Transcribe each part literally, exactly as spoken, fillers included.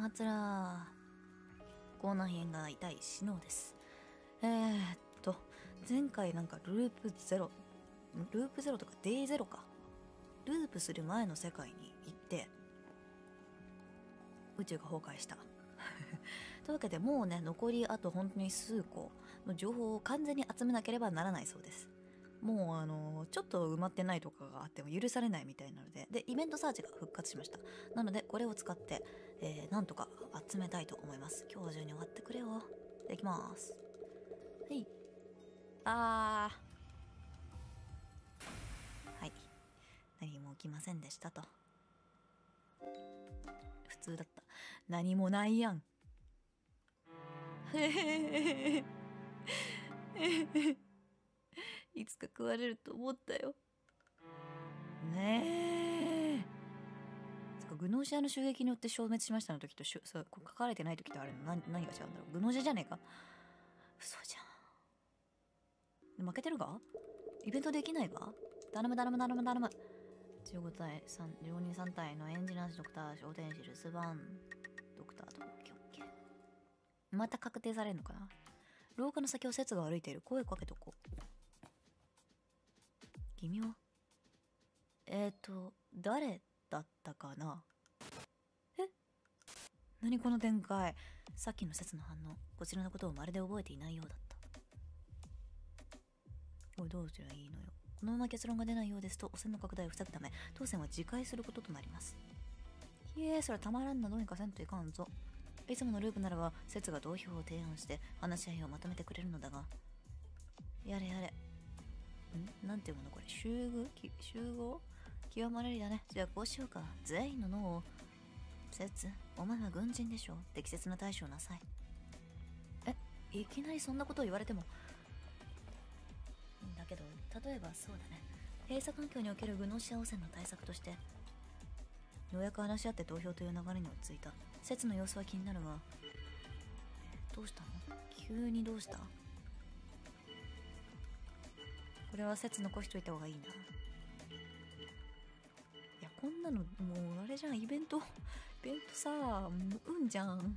はつら口内炎が痛いシノーです。えーっと前回なんかループゼロループゼロとかデイゼロかループする前の世界に行って宇宙が崩壊したというわけでもうね残りあと本当に数個の情報を完全に集めなければならないそうです。もうあのちょっと埋まってないとかがあっても許されないみたいなのででイベントサーチが復活しました。なのでこれを使って、えー、なんとか集めたいと思います。今日中に終わってくれよ。できます。はい。あーはい何も起きませんでしたと。普通だった。何もないやん。へへへへいつか食われると思ったよ。ねえ。そっか、グノーシアの襲撃によって消滅しましたの時としゅそう書かれてない時とあれの何何が違うんだろう。グノーシアじゃねえか。嘘じゃん。負けてるがイベントできないが頼む頼む頼む頼む。じゅうご体さんじゅうごにんさん体のエンジニアドクター小天使留守番ドクターとオッケーオッケー。また確定されるのかな。廊下の先を節が歩いている。声かけとこう。君はえーと誰だったかな。え何この展開。さっきの節の反応こちらのことをまるで覚えていないようだった。おいどうすりゃいいのよ。このまま結論が出ないようですと汚染の拡大を防ぐため当選は自戒することとなります。いえそれたまらんな。どうにかせんといかんぞ。いつものループならば節が同票を提案して話し合いをまとめてくれるのだがやれやれんなんていうものこれ集合集合極まれりだね。じゃあこうしようか。全員の脳を節お前は軍人でしょ。適切な対処をなさい。えいきなりそんなことを言われてもだけど例えばそうだね閉鎖環境におけるグノシア汚染の対策としてようやく話し合って投票という流れに落ち着いた。節の様子は気になるがどうしたの急にどうした。これは節残しといた方がいいな。いやこんなのもうあれじゃんイベントイベントさうんじゃん。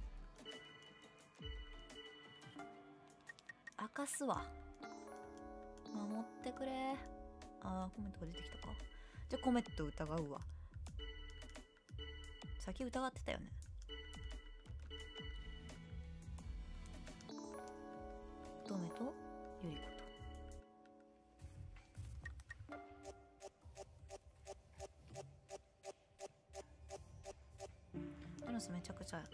明かすわ。守ってくれ。あーコメントが出てきたか。じゃあコメント疑うわ。先疑ってたよね。乙女とゆり子とジョナスめちゃくちゃ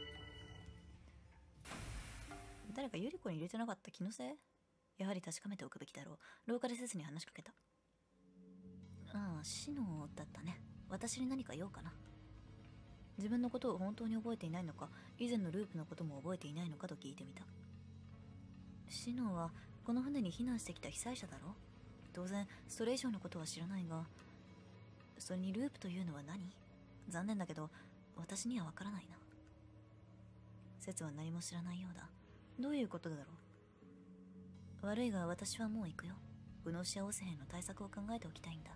誰かゆり子に入れてなかった気のせい。やはり確かめておくべきだろう。廊下でせずに話しかけた。ああシノだったね。私に何か言おうかな。自分のことを本当に覚えていないのか以前のループのことも覚えていないのかと聞いてみた。シノはこの船に避難してきた被災者だろ。当然それ以上のことは知らないがそれにループというのは何。残念だけど私にはわからないな。節は何も知らないようだ。どういうことだろう。悪いが私はもう行くよ。グノシア汚染への対策を考えておきたいんだ。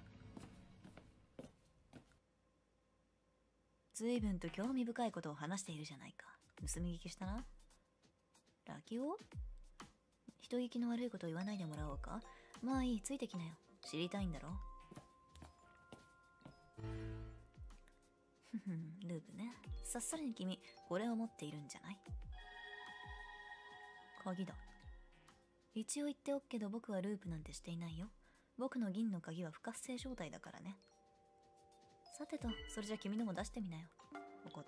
随分と興味深いことを話しているじゃないか。盗み聞きしたな。ラキオ人聞きの悪いことを言わないでもらおうか。まあいいついてきなよ。知りたいんだろ。ふふんループね。さっさりに君これを持っているんじゃない。鍵だ。一応言っておくけど僕はループなんてしていないよ。僕の銀の鍵は不活性状態だからね。さてとそれじゃ君のも出してみなよ。分かった。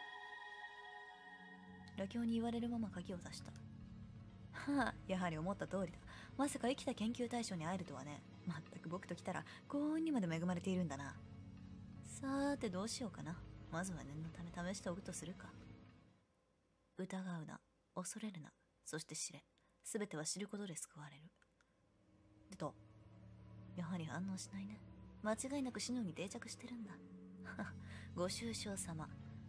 ラキョウに言われるまま鍵を出した。はあやはり思った通りだ。まさか生きた研究対象に会えるとはね。まったく僕と来たら幸運にまで恵まれているんだな。さーてどうしようかな。まずは念のため試しておくとするか。疑うな恐れるなそして知れ。全ては知ることで救われる。出た。やはり反応しないね。間違いなくシノに定着してるんだ。ご愁傷様。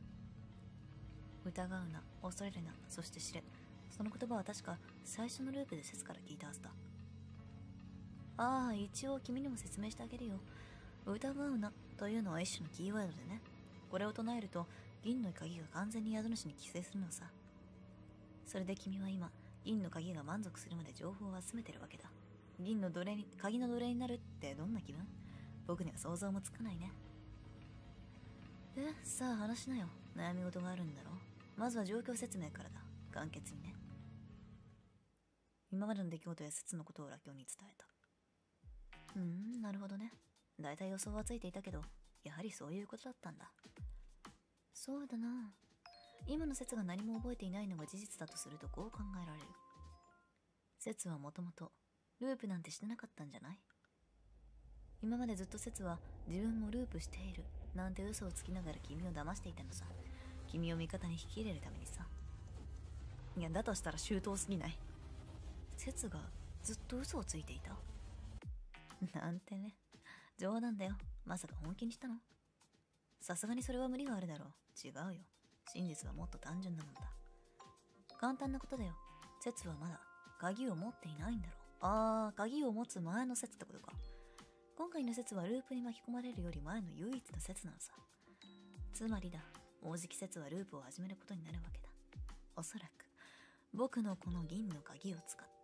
疑うな恐れるなそして知れ。その言葉は確か最初のループで節から聞いたはずだ。ああ一応君にも説明してあげるよ。疑うなというのは一種のキーワードでね。 これを唱えると銀の鍵が完全に宿主に寄生するのさ。それで君は今銀の鍵が満足するまで情報を集めてるわけだ。銀の奴隷に鍵の奴隷になるってどんな気分？僕には想像もつかないね。で、さあ話しなよ。悩み事があるんだろ。まずは状況説明からだ。簡潔にね。今までの出来事や説のことをラキョウに伝えた。うーん、なるほどね。だいたい予想はついていたけど、やはりそういうことだったんだ。そうだな。今の説が何も覚えていないのが事実だとするとこう考えられる。説はもともとループなんてしてなかったんじゃない？今までずっと説は自分もループしているなんて嘘をつきながら君を騙していたのさ。君を味方に引き入れるためにさ。いや、だとしたら周到すぎない？説がずっと嘘をついていたなんてね。冗談だよ。まさか本気にしたの？さすがにそれは無理があるだろう。違うよ。真実はもっと単純なもんだ。簡単なことだよ。説はまだ鍵を持っていないんだろう。あー、鍵を持つ前の説ってことか。今回の説はループに巻き込まれるより前の唯一の説なのさ。つまりだ、王子説はループを始めることになるわけだ。おそらく僕のこの銀の鍵を使って。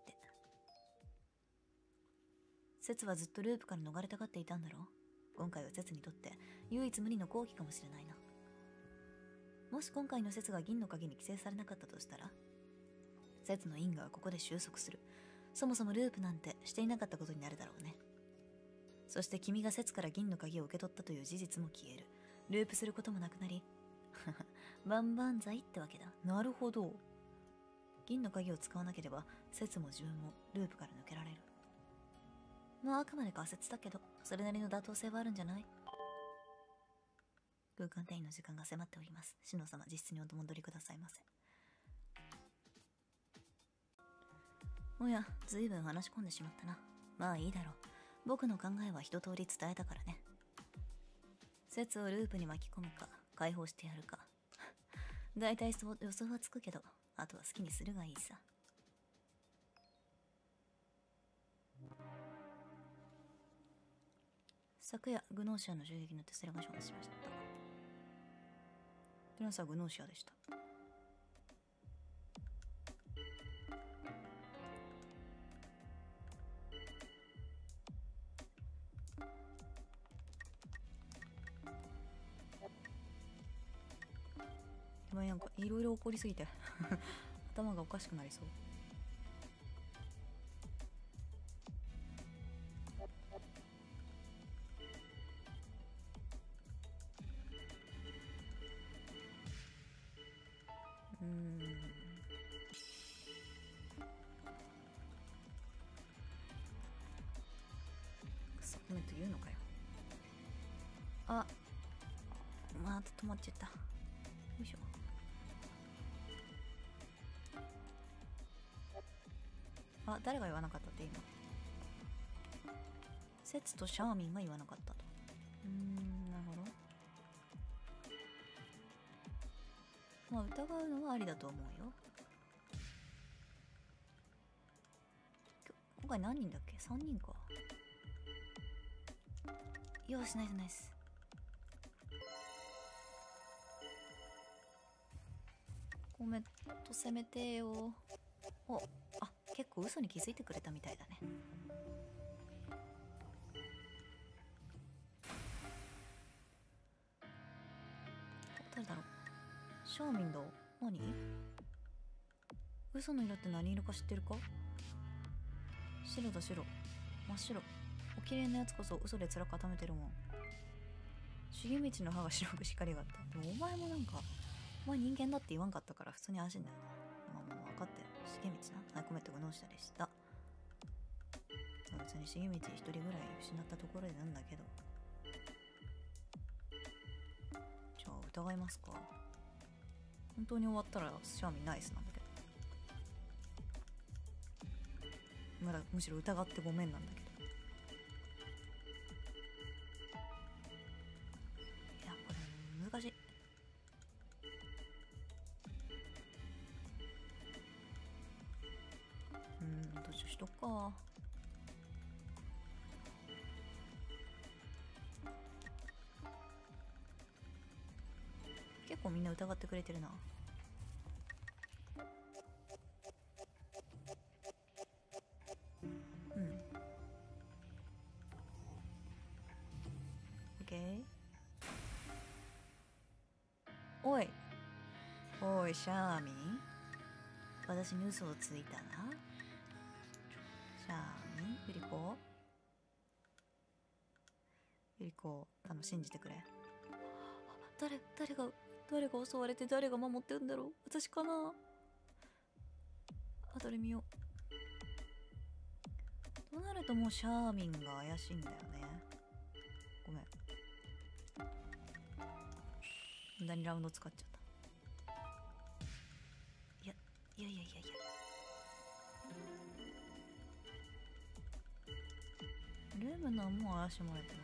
説はずっとループから逃れたがっていたんだろう。今回は説にとって唯一無二の好機かもしれないな。もし今回の説が銀の鍵に規制されなかったとしたら、説の因果はここで収束する。そもそもループなんてしていなかったことになるだろうね。そして君が説から銀の鍵を受け取ったという事実も消える。ループすることもなくなり万々歳ってわけだ。なるほど。銀の鍵を使わなければ説も自分もループから抜けられる。まああくまで仮説だけど、それなりの妥当性はあるんじゃない？空間転移の時間が迫っております。シノ様、実質にお戻りくださいませ。おや、ずいぶん話し込んでしまったな。まあいいだろう。僕の考えは一通り伝えたからね。説をループに巻き込むか、解放してやるか。だいたいそう予想はつくけど、あとは好きにするがいいさ。昨夜、グノーシアの襲撃のテスラが消滅しました。テラスはグノーシアでした。今なんかいろいろ起こりすぎて頭がおかしくなりそう。うーん。クソコメント言うのかよ。あ、また止まっちゃった。よいしょ。あ、誰が言わなかったって今。セツとシャーミンが言わなかったと。うーん、なるほど。まあ疑うのはありだと思うよ。今回何人だっけ？ さん 人か。よし、ナイスナイス。コメント攻めてよ。お、あ、結構嘘に気づいてくれたみたいだね。誰だろう。シャーミンだ。何？嘘の色って何色か知ってるか？白だ白。真っ白。お綺麗なやつこそ嘘で面固めてるもん。茂道の歯が白く光があった。でもお前もなんか、お前人間だって言わんかったから普通に安心だよな。まあまあ分かってる。茂道な。はい、コメントが脳下でした。別に茂道一人ぐらい失ったところでなんだけど。じゃあ疑いますか。本当に終わったらシャーミンナイスなんだけど。まだむしろ疑ってごめんなんだけど。いや、これ難しい。うーん、どっちしとくか。 結構みんな疑ってくれてるな。うん。OK。おいおい、シャーミン、私に嘘をついたな。シャーミン、ユリコユリコ、あの信じてくれ。誰誰が誰が襲われて誰が守ってるんだろう。私かな。後で見よう。となるともうシャーミンが怪しいんだよね。ごめん、無駄にラウンド使っちゃった。いやいやいやいやいや、ルームナーも怪しまれてるな。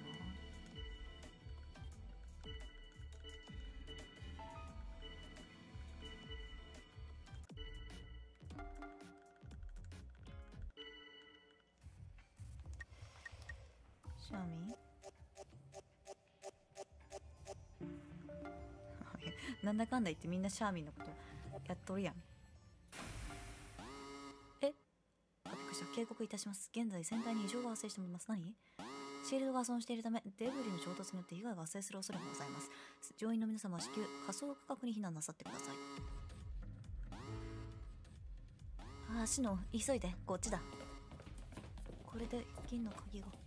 シャーミンなんだかんだ言ってみんなシャーミンのことやっとるやん。え、あ、びっくりした。警告いたします。現在船体に異常が発生しております。何？シールドが損しているためデブリの衝突によって被害が発生する恐れがございます。乗員の皆様は至急仮想区画に避難なさってください。ああ、シノ、急いで、こっちだ。これで銀の鍵が。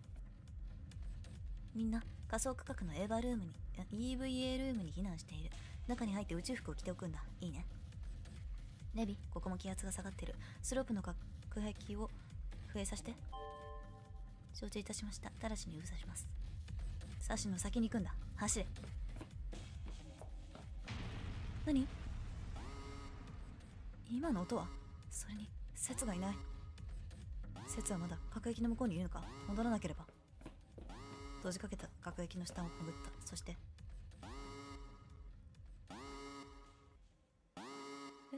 みんな仮想区画のエーバールームに イーブイエー ルームに避難している。中に入って宇宙服を着ておくんだ。いいね。ネビ、ここも気圧が下がってる。スロープの隔壁を増えさせて。承知いたしました。ただしに封鎖します。サシの先に行くんだ。走れ。何？今の音は？それにセツがいない。セツはまだ隔壁の向こうにいるのか。戻らなければ。閉じかけた隔壁の下を潜った。そしてえ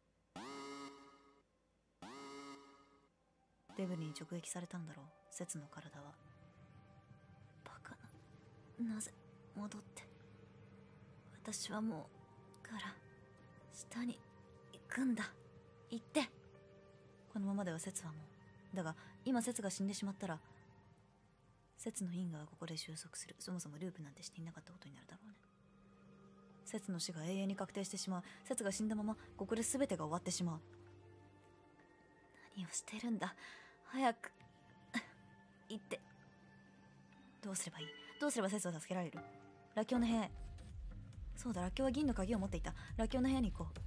デブリに直撃されたんだろう、セツの体は。バカな。なぜ戻って。私はもうから下に行くんだ。行って。このままではセツはもう。だが今セツが死んでしまったらセツの因果はここで収束する。そもそもループなんてしていなかったことになるだろうね。セツの死が永遠に確定してしまう。セツが死んだままここで全てが終わってしまう。何をしてるんだ。早く行って。どうすればいい？どうすればセツを助けられる？ラッキョウの部屋へ。そうだ、ラッキョウは銀の鍵を持っていた。ラッキョウの部屋に行こ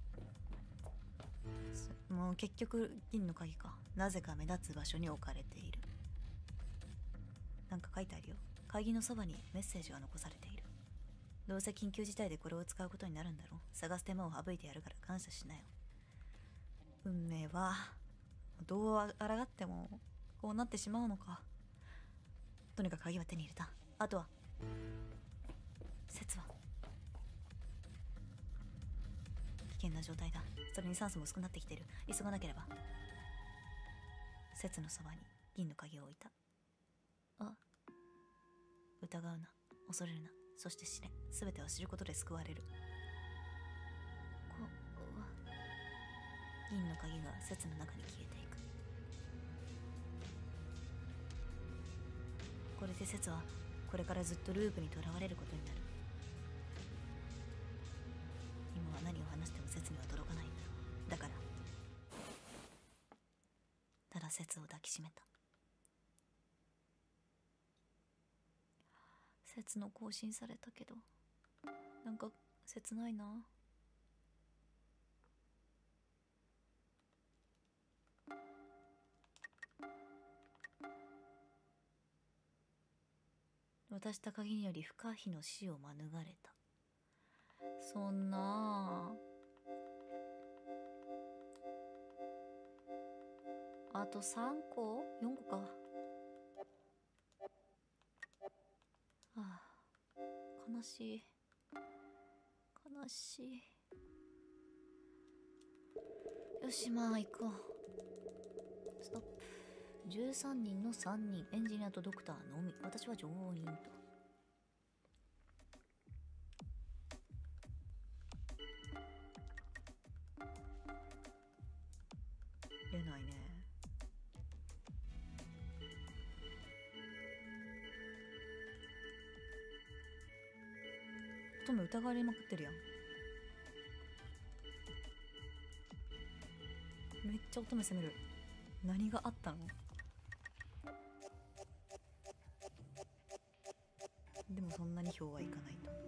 う。もう結局銀の鍵か。なぜか目立つ場所に置かれている。なんか書いてあるよ。鍵のそばにメッセージが残されている。どうせ緊急事態でこれを使うことになるんだろう。探す手間を省いてやるから感謝しなよ。運命はどう抗ってもこうなってしまうのか。とにかく鍵は手に入れた。あとはセツは危険な状態だ。それに酸素も薄くなってきてる。急がなければ。セツのそばに銀の鍵を置いた。あ、疑うな、恐れるな、そして知れ。全ては知ることで救われる。こうは銀の鍵がセツの中に消えていく。これでセツはこれからずっとループにとらわれることになる。今は何を話してもセツには届かないんだろう。だからただセツを抱きしめた。セツの更新されたけどなんか切ないな。渡した鍵により不可避の死を免れた。そんなあとさんこ ?よん 個か。ああ、悲しい悲しい。よし、まあ行こう。ストップ。じゅうさんにんのさんにん、エンジニアとドクターのみ。私は乗員と。 出ないね。乙女疑われまくってるやん。めっちゃ乙女責める。何があったの？でもそんなに票はいかないと。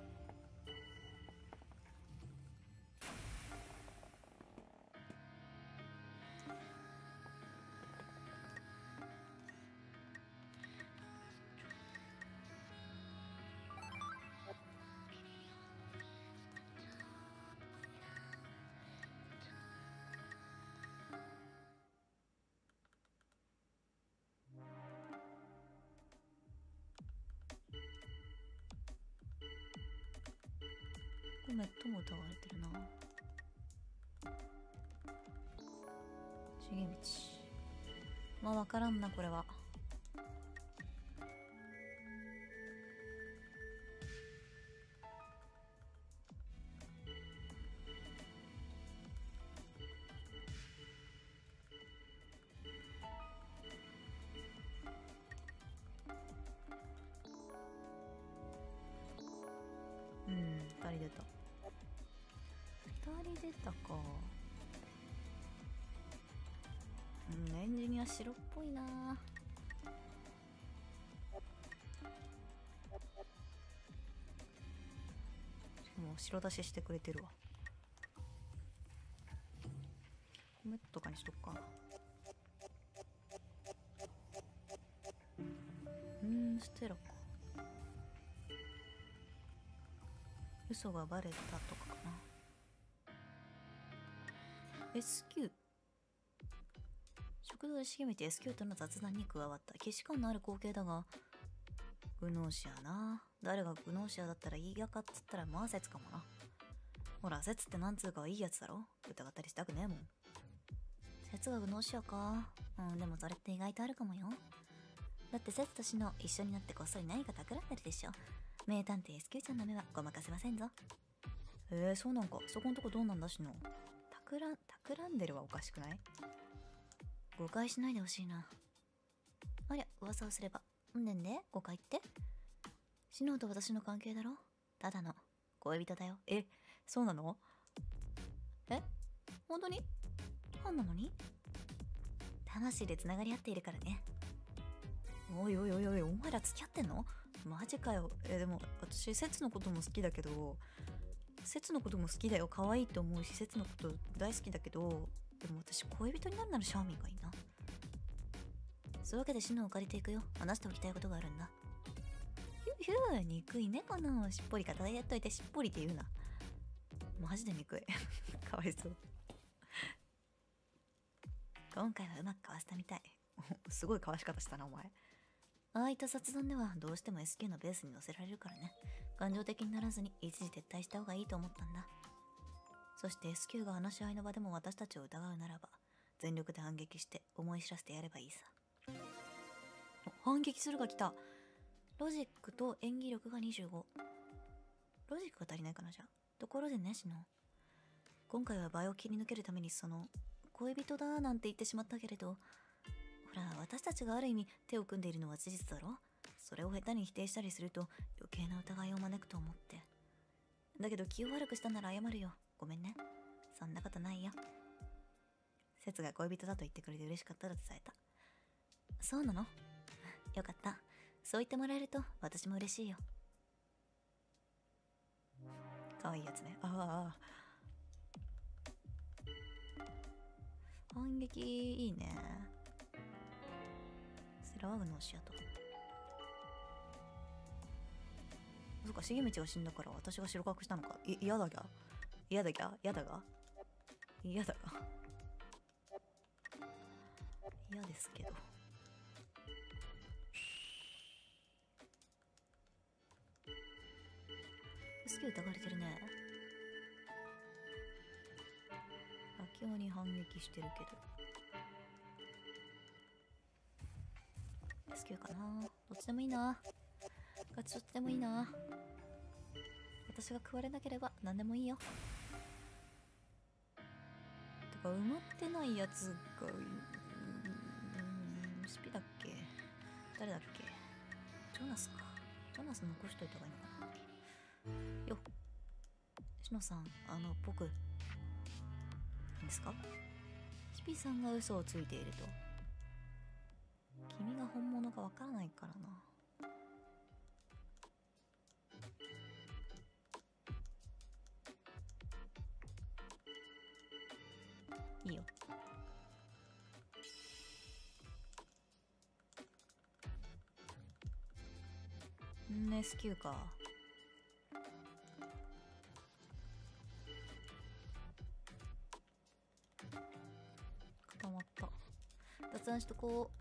ごめん、とも疑われてるな。重道。まあ分からんな、これは。うん、ふたり出た。ふたり出たか。うん、エンジニア白っぽいな。もう白出ししてくれてるわ。米とかにしとくか。うーん、ステラか。嘘がバレたとかかな。 エスキュー。 食堂で茂みて エスキュー との雑談に加わった。既視感のある光景だが、グノーシアな。誰がグノーシアだったらいいやかっつったらまあ説かもな。ほら、説ってなんつうかはいいやつだろ。疑ったりしたくねえもん。説がグノーシアか。うん、でもそれって意外とあるかもよ。だって説とシノ一緒になってこっそり何か企んでるでしょ。名探偵 エスキュー ちゃんの目はごまかせませんぞ。えー、そうなんか。そこんとこどうなんだシノ。企ん、企んでるはおかしくない？誤解しないでほしいな。ありゃ、噂をすれば。んでんで、誤解って？シノと私の関係だろ？ただの恋人だよ。え、そうなの？え？本当に？ファンなのに？魂で繋がり合っているからね。おいおいおいおい、お前ら付き合ってんの？マジかよ。え、でも私、節のことも好きだけど、節のことも好きだよ。可愛いと思うし、節のこと大好きだけど、でも私、恋人になるならシャーミンがいいな。そういうわけでシノを借りていくよ。話しておきたいことがあるんだ。ヒューヒュー、憎い猫のしっぽり肩でやっといてしっぽりって言うな。マジで憎い。かわいそう。今回はうまくかわしたみたい。すごいかわし方したな、お前。ああいった雑談ではどうしても エスキュー のベースに乗せられるからね。感情的にならずに一時撤退した方がいいと思ったんだ。そして エスキュー が話し合いの場でも私たちを疑うならば、全力で反撃して思い知らせてやればいいさ。反撃するが来た。ロジックと演技力がにじゅうご。ロジックが足りないかな、じゃあ。ところでね、シノ。今回は場を切り抜けるためにその、恋人だなんて言ってしまったけれど、ほら、私たちがある意味手を組んでいるのは事実だろ。それを下手に否定したりすると余計な疑いを招くと思って。だけど気を悪くしたなら謝るよ。ごめんね。そんなことないよ。節が恋人だと言ってくれて嬉しかったら伝えた。そうなの？よかった。そう言ってもらえると私も嬉しいよ。かわいいやつね。ああ。反撃いいね。セラワグノーシアと。そっか、重道が死んだから私が白隠したのか。い、嫌だが嫌だが嫌だが嫌だが嫌ですけど。すげえ疑われてるね。妥協に反撃してるけど。エスキュー かな。どっちでもいいな。ガチどっちでもいいな。私が食われなければ何でもいいよ。て埋まってないやつが、うーん、シピだっけ、誰だっけ、ジョナスか。ジョナス残しといた方がいいのかな。よっ、シノさん、あの、僕、いいんですか？シピさんが嘘をついていると、君が本物かわからないからな。いいよ。ん エスキュー か。固まった。脱案しとこう。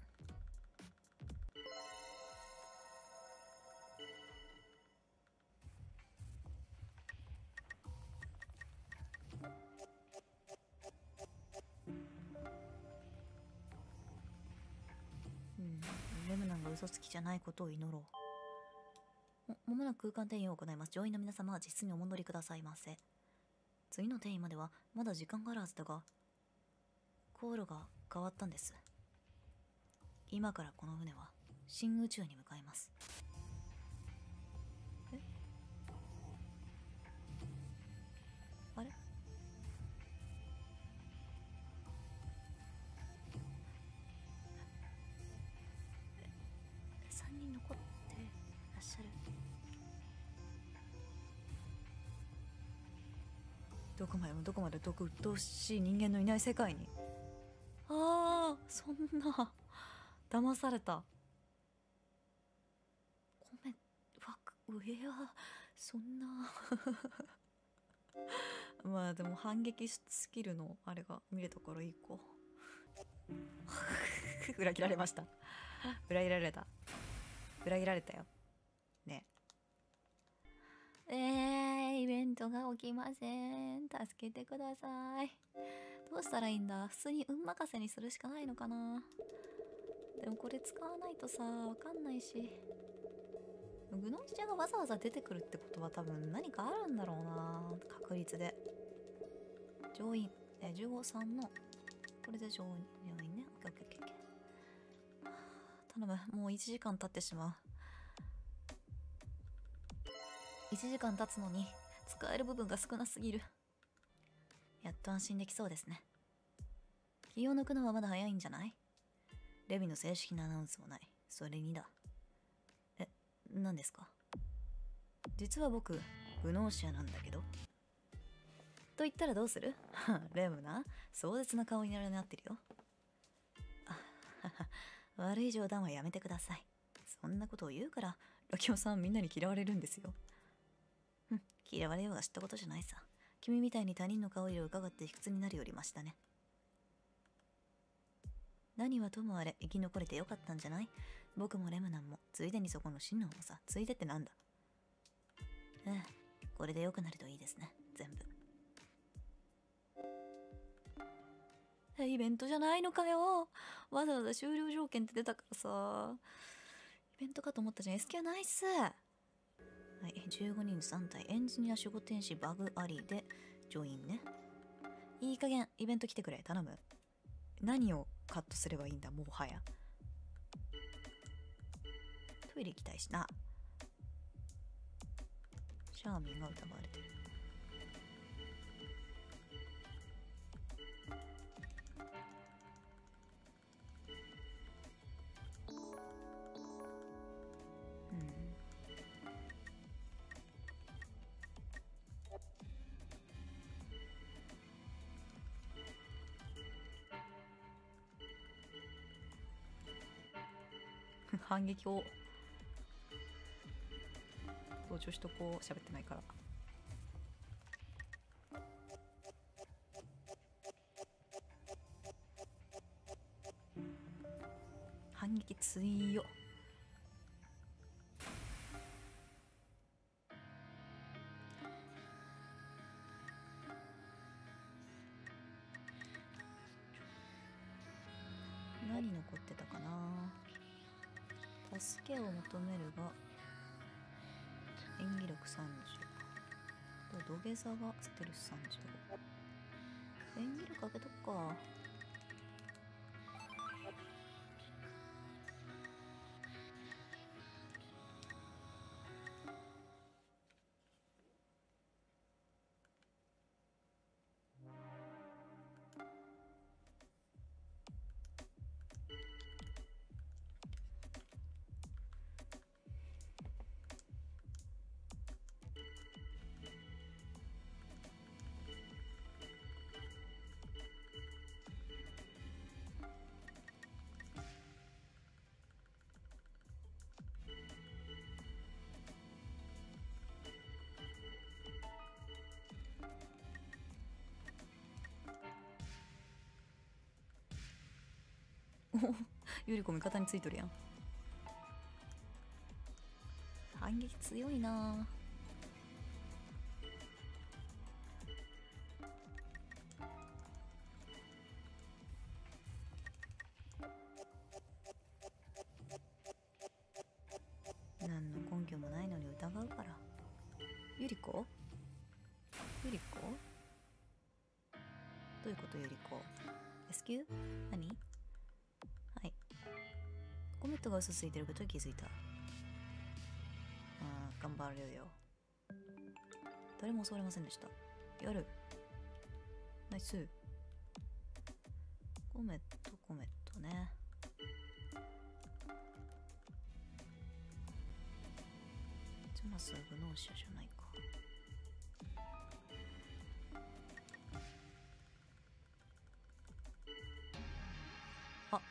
うん、レムナンが嘘つきじゃないことを祈ろう。も、まもなく空間転移を行います。乗員の皆様は実質にお戻りくださいませ。次の転移まではまだ時間があるはずだが、航路が変わったんです。今からこの船は新宇宙に向かいます。え？あれ？さんにん残ってらっしゃる。どこまでもどこまで毒鬱陶しい人間のいない世界に。ああ、そんな騙された。ごめん、わく、うえや、そんなまあでも反撃スキルのあれが見れたからいいか。裏切られました。裏切られた。裏切られたよ。ね。えー、イベントが起きません。助けてください。どうしたらいいんだ。普通に運任せにするしかないのかな。でもこれ使わないとさ、わかんないし。グノンシアがわざわざ出てくるってことは多分何かあるんだろうな。確率で。乗員、え、じゅうごさんの、これで乗員、乗員ね。オッケーオッケーオッケー。頼む、もういちじかん経ってしまう。いちじかん経つのに使える部分が少なすぎる。やっと安心できそうですね。気を抜くのはまだ早いんじゃない？レビの正式なアナウンスもない。それにだ。え、何ですか？実は僕、グノーシアなんだけど。と言ったらどうする？レムな、壮絶な顔になってるよ。あはは、悪い冗談はやめてください。そんなことを言うから、ラキオさんみんなに嫌われるんですよ。ふん、嫌われようが知ったことじゃないさ。君みたいに他人の顔色を伺って卑屈になるよりマシだね。何はともあれ生き残れてよかったんじゃない？僕もレムナンもついでにそこのシノンもさ。ついでってなんだ？ええ、これで良くなるといいですね。全部。え、イベントじゃないのかよ。わざわざ終了条件って出たからさ。イベントかと思ったじゃん。エスキューナイス。はい、じゅうごにんさん体、エンジニア守護天使バグありでジョインね。いい加減イベント来てくれ、頼む。何をカットすればいいんだ、もはや。トイレ行きたいしな。シャーミンが疑われてる。反撃を登場しとこう。喋ってないから。反撃強っ。何残ってたかな。助けを求めるが演技力さんじゅうと土下座がステルスさんじゅうご。 ペンギルかけとくか。ゆり子味方についとるやん。反撃強いな。何の根拠もないのに疑うから。ゆり子ゆり子どういうことゆり子 エスキュー 何はい。コメントが嘘ついてることに気づいた。ああ、頑張るよ。誰も襲われませんでした。やる。ナイス。コメット、コメットね。ジョナスは無能者じゃないか。あ、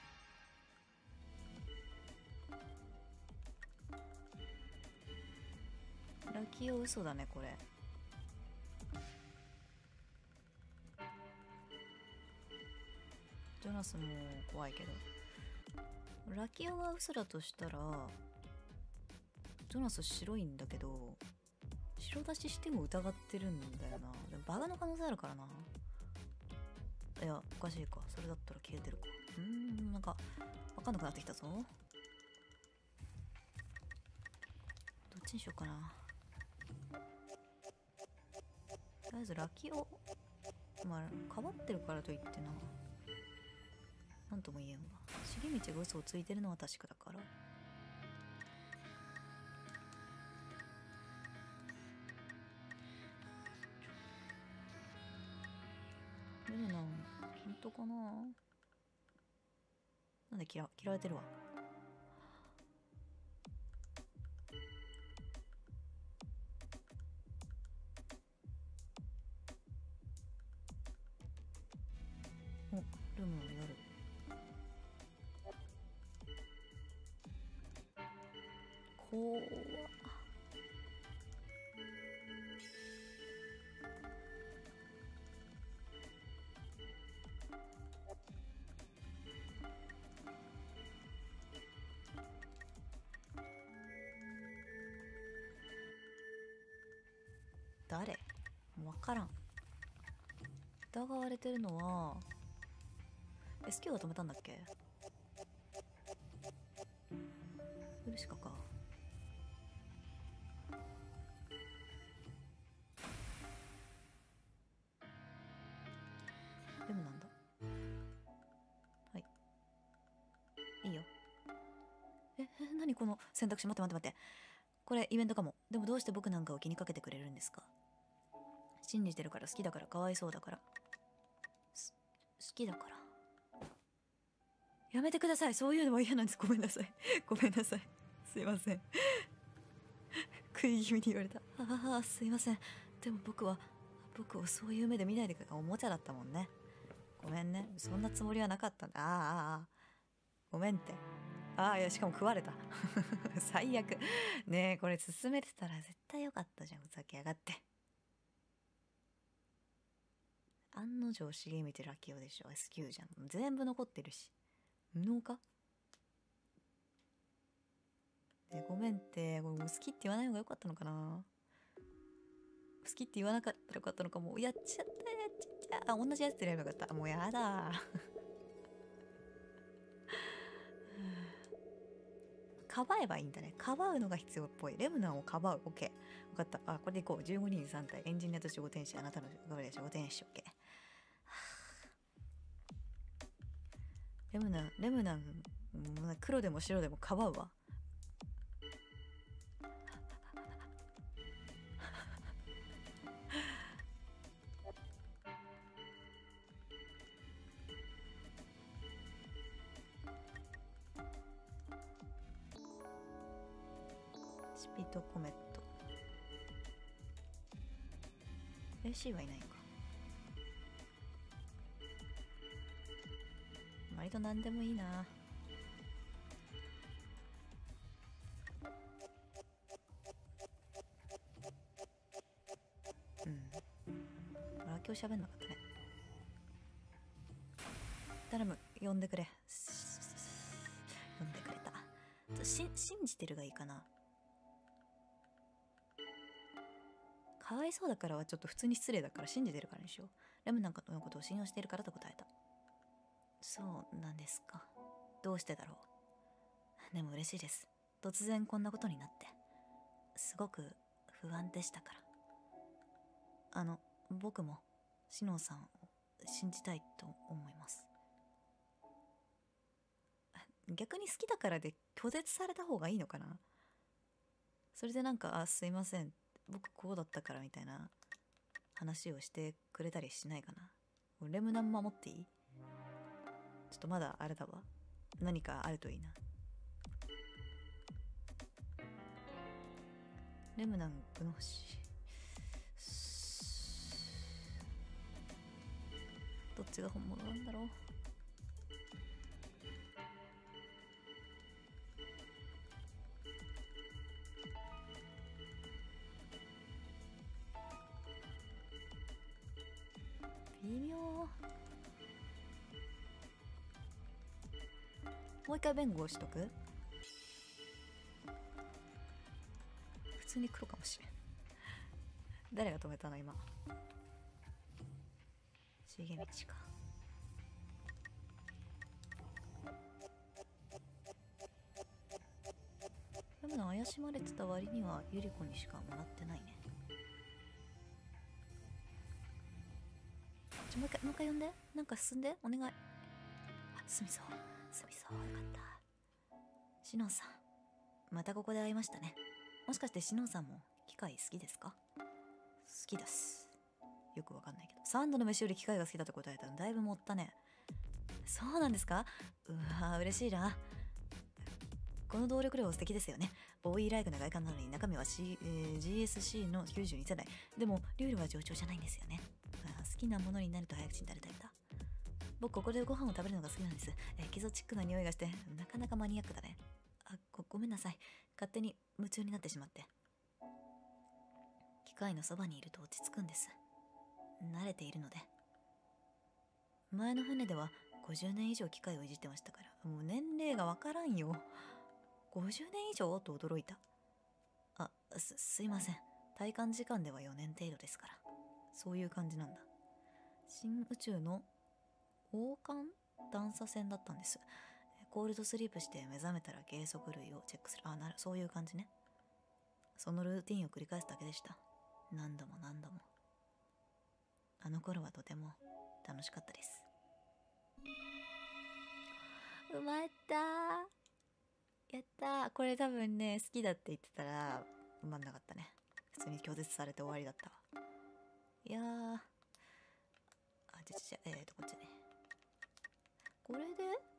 ラキオ嘘だねこれ。ジョナスも怖いけど、ラキオが嘘だとしたらジョナス白いんだけど、白出ししても疑ってるんだよな。でもバグの可能性あるからな。いや、おかしいか。それだったら消えてるか。うーん、なんか分かんなくなってきたぞ。どっちにしようかな。とりあえずラキオ、まあ変わってるからといってな、なんとも言えんわ。重道が嘘をついてるのは確かだから。でもな、本当かな。なんで嫌嫌われてるわ。お、ルムの夜。怖っ。誰？もう分からん。疑われてるのは エスキュー が止めたんだっけ？ウルシカか。でもなんだ。はい、いいよ。え、え、何この選択肢。待って待って待って。これイベントかも。でもどうして僕なんかを気にかけてくれるんですか？信じてるから、好きだから、かわいそうだから。す好きだから。やめてください。そういうのは嫌なんです。ごめんなさい。ごめんなさい。すいません。食い気味に言われた。ああ、すいません。でも僕は、僕をそういう目で見ないでくれ。おもちゃだったもんね。ごめんね。そんなつもりはなかったんだ。ああ、ああ。ごめんって。ああ、いや、しかも食われた。最悪。ねえ、これ進めてたら絶対よかったじゃん。ふざけやがって。案の定、重見てラキオでしょ。エスキュー じゃん。全部残ってるし。無能か？で、ごめんって、これもう好きって言わない方がよかったのかな。好きって言わなかったらよかったのか。もうやっちゃった、やっちゃった。あ、同じやつでやればよかった。もうやだ。かばえばいいんだね。かばうのが必要っぽい。レムナンをかばう。オッケー。分かった。あ、これでいこう。じゅうごにんさん体。エンジニアと守護天使。あなたの守護天使。オッケー。 レムナンレムナン黒でも白でもかばうわ。スピードコメット エーシー はいないか。割と何でもいいな。うん。あ、今日喋んなかったね。頼む、呼んでくれ。呼んでくれた。し信じてるがいいかな。かわいそうだからはちょっと普通に失礼だから信じてるからにしよう。レムなんかのことを信用しているからと答えた。そうなんですか。どうしてだろう。でも嬉しいです。突然こんなことになって。すごく不安でしたから。あの、僕もシノさんを信じたいと思います。逆に好きだからで拒絶された方がいいのかな。それでなんか、あ、すいません、僕こうだったからみたいな話をしてくれたりしないかな。レムナン守っていい？ちょっとまだあれだわ。何かあるといいな。レムナングノーシどっちが本物なんだろう。微妙。もう一回弁護をしとく。普通に黒かもしれん。誰が止めたの今。重道か。でも怪しまれてた割にはゆり子にしかもらってないね。ちょもう一回もう一回呼んで。なんか進んでお願い。あ、すみそうすみそう。よかった。シノンさん、またここで会いましたね。もしかしてシノンさんも機械好きですか？好きです。よくわかんないけど、三度の飯より機械が好きだと答えたのだいぶ盛ったね。そうなんですか？うわー、嬉しいな。この動力量素敵ですよね。ボーイーライクな外観なのに中身は、C えー、ジーエスシー のきゅうじゅうに世代。でもルールは冗長じゃないんですよね。あ、好きなものになると早口になるタイプだ。僕ここでご飯を食べるのが好きなんです。エキゾチックな匂いがしてなかなかマニアックだね。あ、ご、ごめんなさい。勝手に夢中になってしまって。機械のそばにいると落ち着くんです。慣れているので。前の船ではごじゅうねん以上機械をいじってましたから、もう年齢がわからんよ。ごじゅうねん以上と驚いた。あ、す、すいません。体感時間ではよねん程度ですから。そういう感じなんだ。新宇宙の王冠探査船だったんです。コールドスリープして目覚めたら計測類をチェックする。あ、なる、そういう感じね。そのルーティンを繰り返すだけでした。何度も何度も。あの頃はとても楽しかったです。うまったー。やったー。これ多分ね、好きだって言ってたら埋まんなかったね。普通に拒絶されて終わりだったわ。いやー、あ、ちゃちゃちゃ、えーとこっちね。これで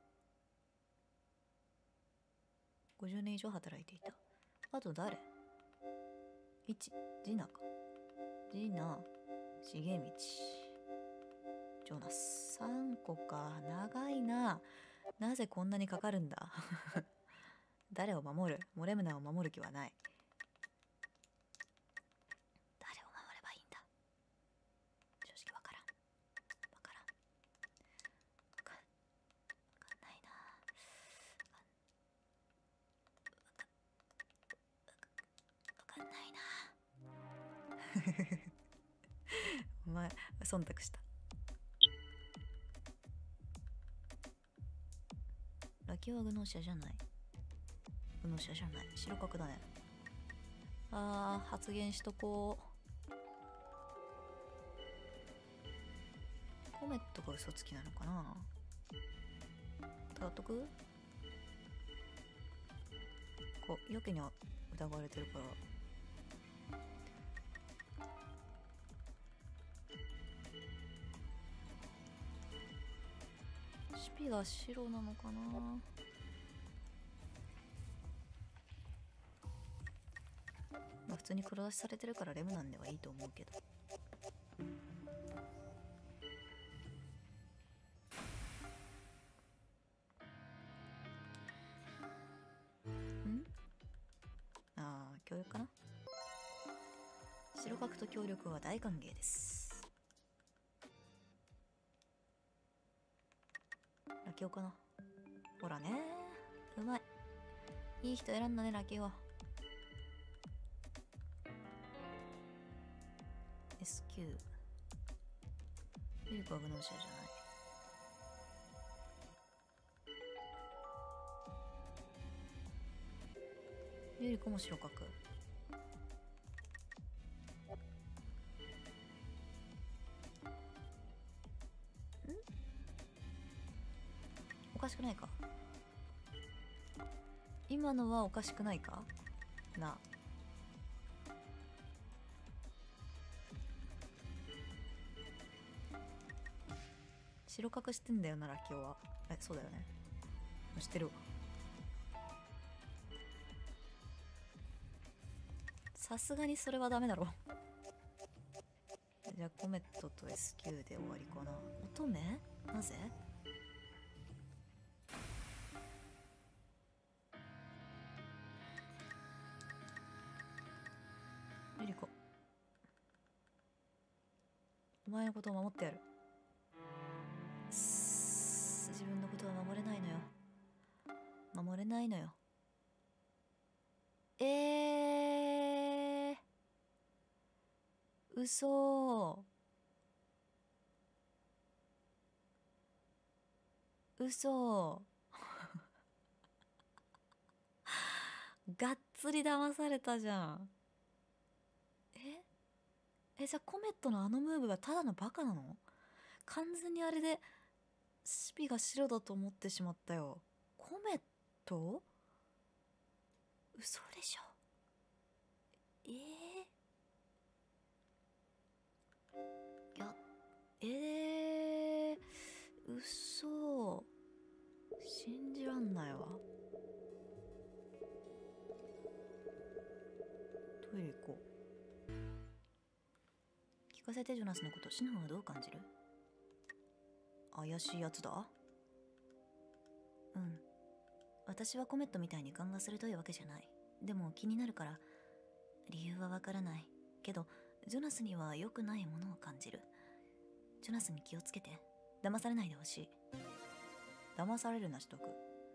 ごじゅうねん以上働いていた。あと誰？ いち、ジナか。ジナ、重道、ジョナス。さんこか。長いな。なぜこんなにかかるんだ。誰を守る？モレムナを守る気はない。誰を守ればいいんだ。正直わからん。わからん。わかん、わかんないな。わかんないな。お前、忖度した。ラキはグノーシャじゃない。グノーシャじゃない。白角だね。あー、発言しとこう。コメットが嘘つきなのかな。 疑っとく？こうやけに疑われてるからシピが白なのかな。まあ普通に黒出しされてるからレムなんではいいと思うけど。ん？ああ、協力かな。白角と協力は大歓迎です。ラキオかな。ほらね、うまい。いい人選んだね、ラキオ。エスキュー。ユリコはグノーシアじゃない。ユリコも白角。ん？おかしくないか？今のはおかしくないかな。白角してんだよな、ラキオは。え、そうだよね。知ってるわ。さすがにそれはダメだろ。じゃあコメットと エスキュー で終わりかな。乙女？なぜ？リリコ、お前のことを守ってやる。自分のことは守れないのよ。守れないのよ。えー、嘘。嘘。がっつり騙されたじゃん。ええ、じゃあコメットのあのムーブはただのバカなの？完全にあれでシピが白だと思ってしまったよ。コメット？嘘でしょ。えー、いや、えー、嘘。信じらんないわ。トイレ行こう。聞かせて、ジョナスのこと。シノンはどう感じる？怪しいやつだ。うん。私はコメットみたいに勘が鋭いわけじゃない。でも気になるから。理由はわからない。けど、ジョナスには良くないものを感じる。ジョナスに気をつけて。騙されないでほしい。騙されるなしとく。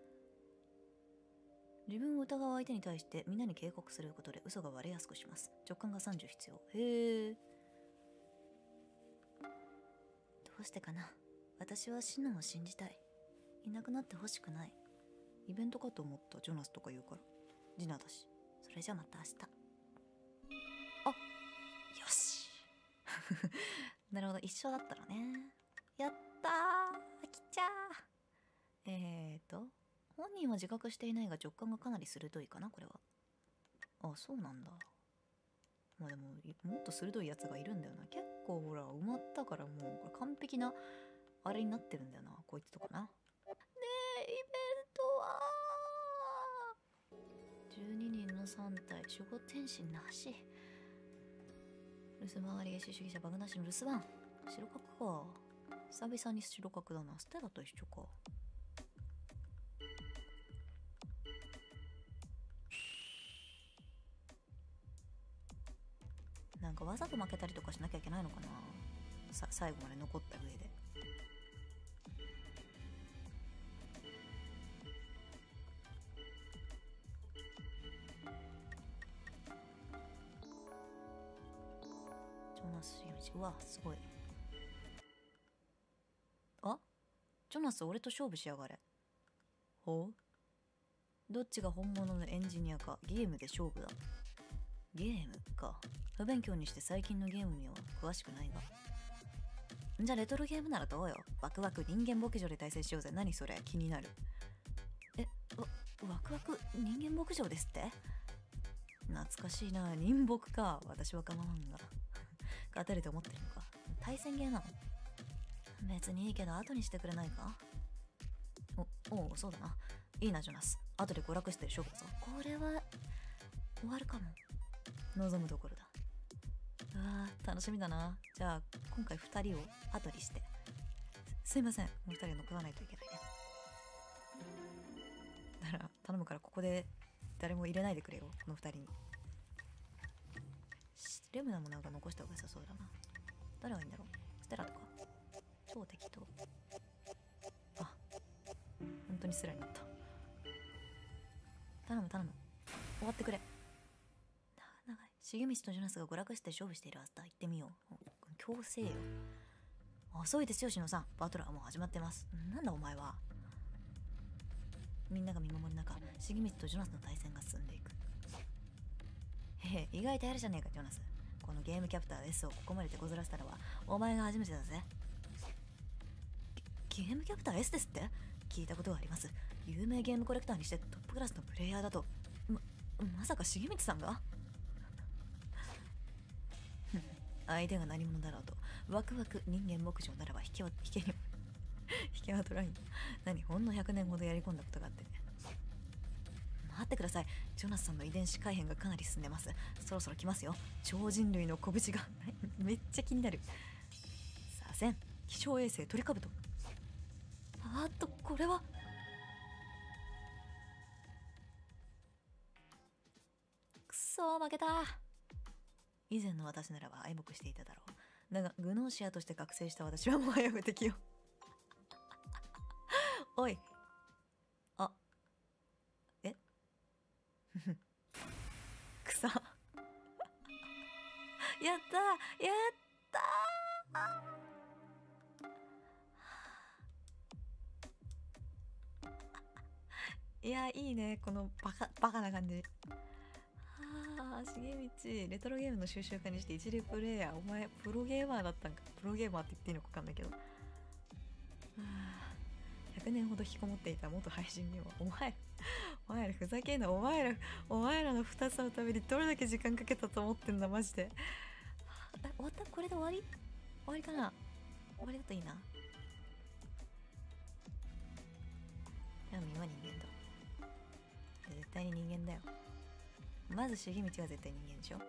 自分を疑う相手に対してみんなに警告することで嘘が割れやすくします。直感がさんじゅう必要。へえ。どうしてかな。私はシノンを信じたい。いなくなってほしくない。イベントかと思った。ジョナスとか言うから。ジナだし。それじゃまた明日。あ、よし。なるほど、一緒だったのね。やったー、来ちゃー。えーと本人は自覚していないが直感がかなり鋭いかな、これは。あ、そうなんだ。まあでももっと鋭いやつがいるんだよな。結構ほら埋まったからもうこれ完璧なあれになってるんだよな、こいつとかな。ねえ、イベントはじゅうににんのさん体、守護天使なし。留守回り下手主義者バグなしの留守番。白角か。久々に白角だな。ステラと一緒か。なんかわざと負けたりとかしなきゃいけないのかな。さ最後まで残った上で。ジョナスよじ、うわすごい。あ、ジョナス俺と勝負しやがれ。ほう、どっちが本物のエンジニアかゲームで勝負だ。ゲームか。不勉強にして最近のゲームには詳しくないが。 じゃあレトロゲームならどうよ。ワクワク人間牧場で対戦しようぜ。何それ、気になる。え、わワクワク人間牧場ですって。懐かしいな。人牧か。私は構わんが勝てると思ってるのか。対戦ゲーなの。別にいいけど後にしてくれないか。おおう、そうだな。いいなジョナス、後で娯楽して勝負だぞ。これは終わるかも。望むところだ。うわー楽しみだな。じゃあ今回ふたりを後にして。すすいません、もうふたり残らないといけないね。だから頼むからここで誰も入れないでくれよ、このふたりに。レムナもなんか残した方が良さそうだな。誰がいいんだろう。ステラとか。超適当。あ、本当にスラになった。頼む頼む、終わってくれ。長い。重光とジョナスが娯楽して勝負しているはずだ。行ってみよう。強制よ。遅いですよ、シノさん。バトルはもう始まってます。なんだお前は。みんなが見守る中、重光とジョナスの対戦が進んでいく。へへ、意外とやるじゃねえか、ジョナス。このゲームキャプター S をここまで手こずらせたのはお前が初めてだぜ。ゲ, ゲームキャプター S ですって。聞いたことがあります。有名ゲームコレクターにしてトップクラスのプレイヤーだと。ままさか重光さんが相手が何者だろうとワクワク人間牧場ならば引けは引けに引けは取らんよ。何、ほんのひゃくねんほどやり込んだことがあってね。待ってください、ジョナスさんの遺伝子改変がかなり進んでます。そろそろ来ますよ、超人類の拳がめっちゃ気になる。さあせん、気象衛星トリカブト。あーっと、これはくそー、負けた。以前の私ならば愛慕していただろう。だがグノーシアとして覚醒した私はもはや無敵よおい、あ、えくさやったーやったーいや、いいね、このバカバカな感じ。ああ、重道、レトロゲームの収集家にして一流プレイヤー。お前プロゲーマーだったんか。プロゲーマーって言っていいのか分かんないけど、はあ、ひゃくねんほど引きこもっていた元配信にはお前お前らふざけんな。お前らお前らのふたつのためにどれだけ時間かけたと思ってんだマジで。え、終わった。これで終わり終わりかな。終わりだといいな。でも今人間だ。絶対に人間だよ。まず重道は絶対人間でしょ。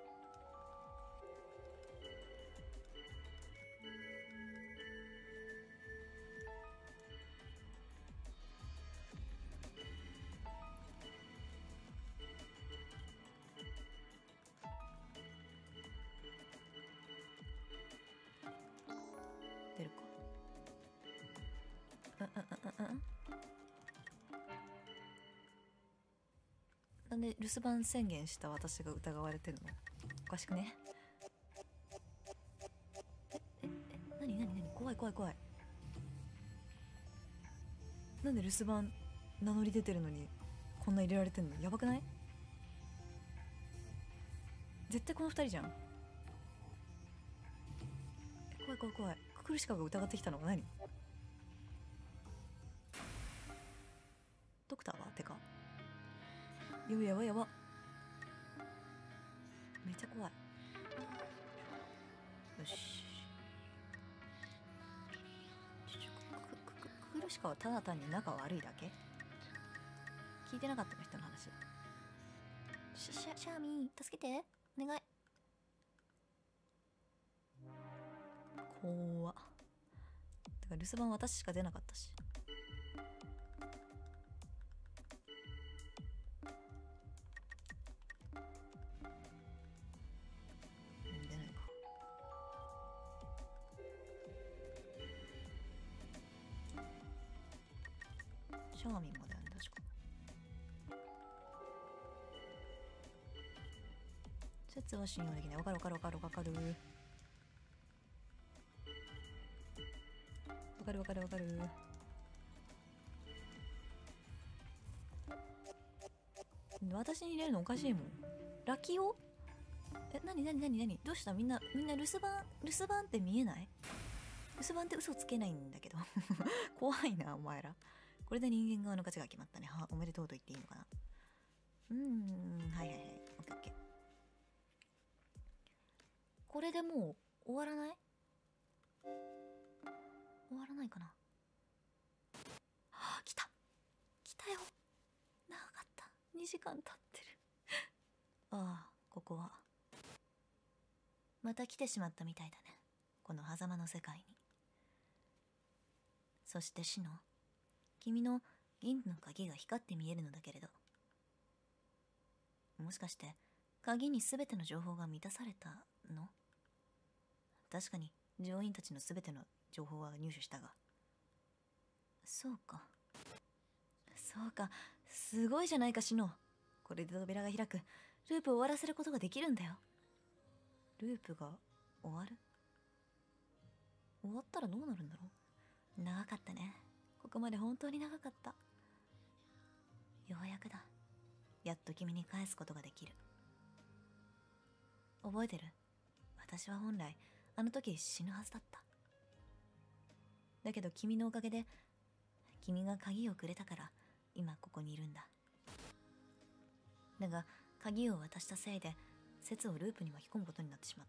出るか。うんうんうんうん。なんで留守番宣言した私が疑われてるの。おかしくね。えええ、なになになに、怖い怖い怖い。なんで留守番名乗り出てるのにこんな入れられてんの。やばくない？絶対この二人じゃん。怖い怖い怖い。クルシカが疑ってきたのは何？ドクターはてか、やばいやばいやば。めっちゃ怖い。よし。クルシカはただ単に仲悪いだけ？聞いてなかったの人の話。シャシャーミー助けてお願い。怖っ。てか留守番私しか出なかったし。出ないか。シャーミンまであるんだ確か。説は信用できない。わかるわかるわかるわかるわかるわかるわかる。私に入れるのおかしいもん。ラキオ？え、なになになになに、どうした？みんなみんな留守番留守番って見えない？ 薄番って嘘つけないんだけど怖いなお前ら。これで人間側の勝ちが決まったね。はおめでとうと言っていいのかな。うーん、はいはいはい。オッケーオッケー。これでもう終わらない？終わらないかな。はあ、来た来たよ。長かった。にじかん経ってるああ、ここはまた来てしまったみたいだね、この狭間の世界に。そしてシノ、君の銀の鍵が光って見えるのだけれど、もしかして鍵に全ての情報が満たされたの？確かに乗員たちの全ての情報は入手したが。そうかそうか、すごいじゃないかシノ。これで扉が開く。ループを終わらせることができるんだよ。ループが終わる？終わったらどうなるんだろう。長かったね。ここまで本当に長かった。ようやくだ。やっと君に返すことができる。覚えてる？私は本来あの時死ぬはずだった。だけど君のおかげで、君が鍵をくれたから今ここにいるんだ。だが鍵を渡したせいで節をループに巻き込むことになってしまった。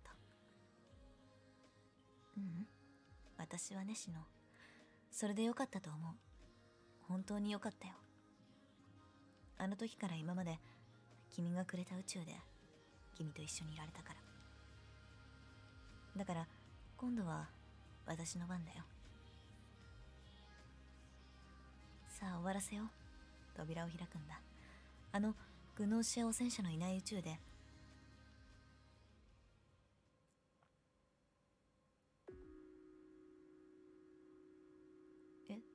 ううん、私はねシノ、それでよかったと思う。本当によかったよ。あの時から今まで君がくれた宇宙で君と一緒にいられたから。だから今度は私の番だよ。さあ終わらせよう。扉を開くんだ。あのグノーシア汚染者のいない宇宙で。え、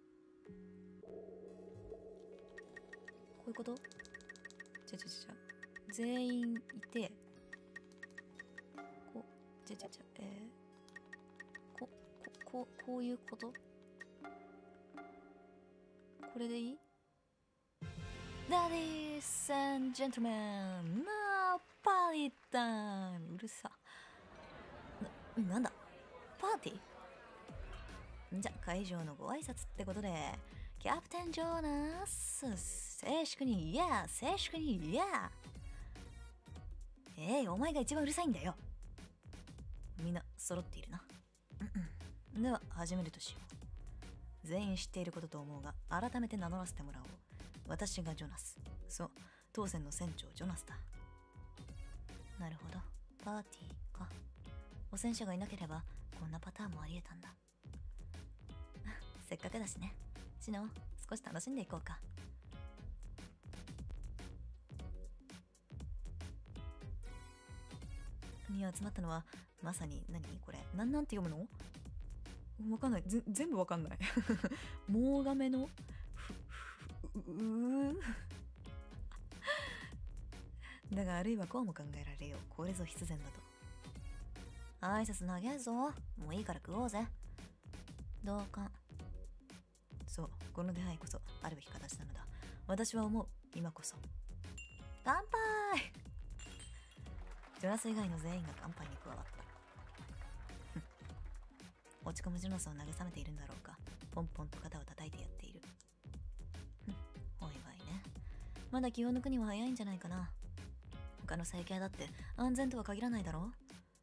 こういうこと？ちゃちゃちゃちゃ全員いて、こうちゃちゃちゃえー、こここうこういうこと？これでいい？Ladies and gentlemen, ナパリタン。うるさな、なんだパーティー？じゃ会場のご挨拶ってことで、キャプテン・ジョーナス、静粛にイエー、静粛にイエー。えい、お前が一番うるさいんだよ。みんな揃っているな。では始めるとしよう。全員知っていることと思うが改めて名乗らせてもらおう。私がジョナス。そう、当船の船長ジョナスだ。なるほど、パーティーか。汚染者がいなければこんなパターンもありえたんだ。せっかくだしねシノ、少し楽しんでいこうか。に集まったのはまさに何これ、なんなんて読むの？わかんない、ぜ全部わかんない。モーガメのふふううだがあるいはこうも考えられよう。これぞ必然だと。挨拶長えぞ。もういいから食おうぜ。同感。そう、この出会いこそあるべき形なのだ。私は思う。今こそ乾杯。ジョナス以外の全員が乾杯に加わった。落ち込むジョナスを慰めているんだろうか。ポンポンと肩を叩いてやっている。おいおいね、まだ気を抜くには早いんじゃないかな。他の整形だって安全とは限らないだろ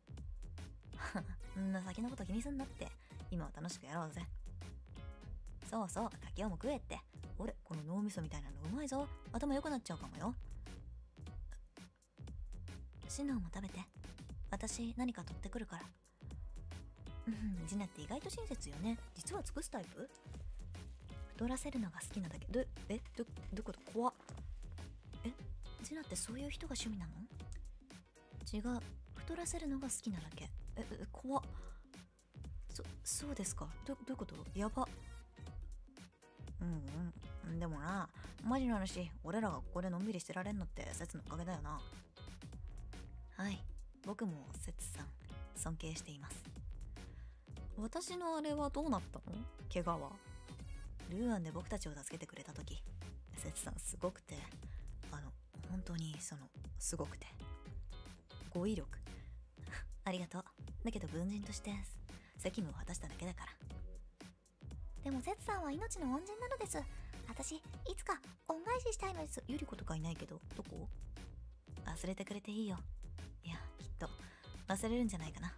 う。んな先のこと気にすんなって。今は楽しくやろうぜ。そうそう、竹雄も食えって。俺この脳みそみたいなのうまいぞ。頭良くなっちゃうかもよ。シノも食べて。私何か取ってくるから。うん、ジナって意外と親切よね。実は尽くすタイプ？太らせるのが好きなだけ。ど、え、ど、どういうこと？怖っ。え、ジナってそういう人が趣味なの？違う、太らせるのが好きなだけ。え、え怖っ。そ、そうですか。ど、どういうこと？やば。うんうん。でもな、マジの話、俺らがここでのんびりしてられんのってセツのおかげだよな。はい、僕もセツさん尊敬しています。私のあれはどうなったの？怪我は。ルーアンで僕たちを助けてくれた時、セツさんすごくて、あの本当にそのすごくて語彙力ありがとう。だけど文人として責務を果たしただけだから。 でもゼツさんは命の恩人なのです。私いつか恩返ししたいのです。 ゆり子とかいないけど、どこ？忘れてくれていいよ。いや、きっと忘れるんじゃないかな。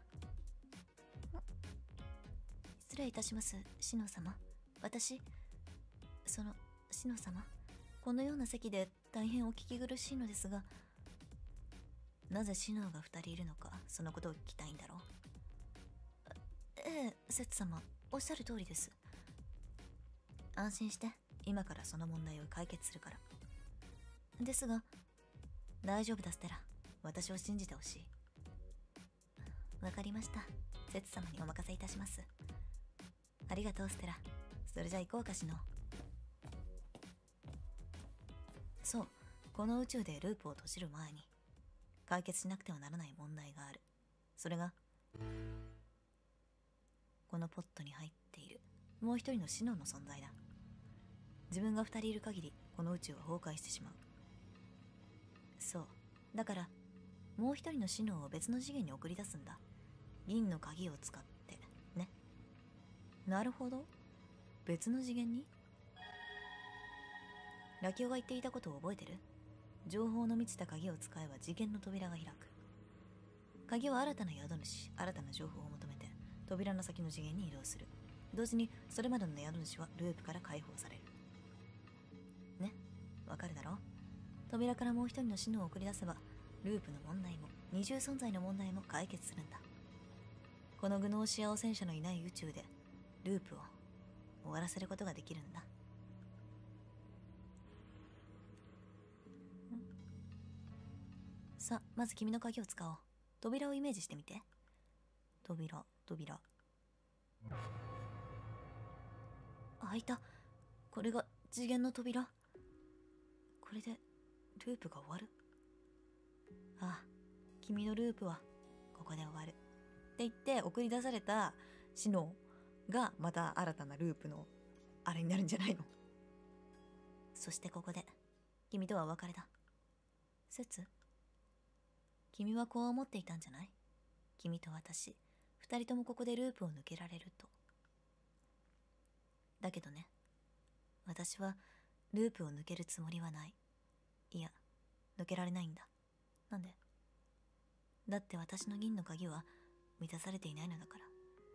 失礼いたします、シノ様。私、その、シノ様、このような席で大変お聞き苦しいのですが、なぜシノが二人いるのか、そのことを聞きたいんだろう。ええ、セツ様、おっしゃる通りです。安心して、今からその問題を解決するから。ですが、大丈夫だステラ。私を信じてほしい。わかりました。セツ様にお任せいたします。ありがとうステラ。それじゃ行こうかしの。そう、この宇宙でループを閉じる前に解決しなくてはならない問題がある。それがこのポットに入っているもう一人のシノの存在だ。自分が二人いる限りこの宇宙は崩壊してしまう。そうだからもう一人のシノを別の次元に送り出すんだ。銀の鍵を使ってね。なるほど、別の次元に。ラキオが言っていたことを覚えてる？情報の満ちた鍵を使えば次元の扉が開く。鍵は新たな宿主、新たな情報を求めて扉の先の次元に移動する。同時にそれまでの宿主はループから解放される。ね、わかるだろう。扉からもう一人のシノを送り出せばループの問題も二重存在の問題も解決するんだ。このグノーシア汚染者のいない宇宙でループを終わらせることができるんだ。さあ、まず君の鍵を使おう。扉をイメージしてみて。扉、扉。開いた。これが次元の扉。これでループが終わる。ああ、君のループはここで終わる。って言って送り出されたシノがまた新たなループのあれになるんじゃないの？そしてここで君とはお別れだ。セツ？君はこう思っていたんじゃない？君と私、二人ともここでループを抜けられると。だけどね、私はループを抜けるつもりはない。いや、抜けられないんだ。なんで？だって私の銀の鍵は満たされていないのだから。